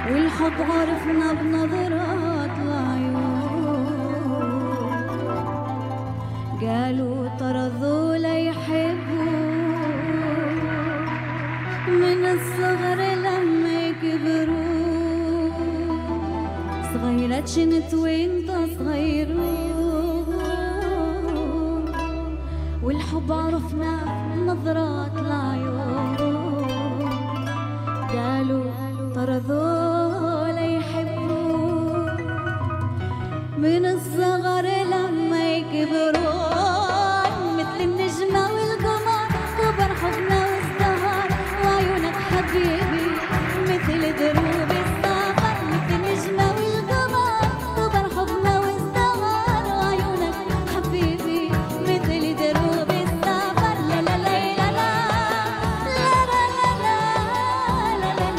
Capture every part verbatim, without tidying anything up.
والحب عرفنا بنظرات العيون، قالوا طردوا ليحبوا من الصغر لما يكبروا، صغيرة جنت وانت صغير، والحب عرفنا بنظرات العيون، قالوا طردوا ليحبوا من الصغر لما يكبرون، مثل النجمة والقمر كبر حبنا وازدهر، وعيونك حبيبي مثل دروب السفر، مثل النجمة والقمر كبر حبنا وازدهر، وعيونك حبيبي مثل دروب السفر. لا لا لا لا لا لا لا لا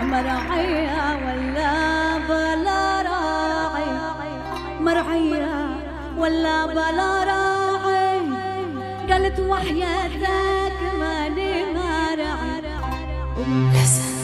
مرعية ولا بلا راعي، مرعية ولا بلا راعي، قالت وحياتك ماني مرعي.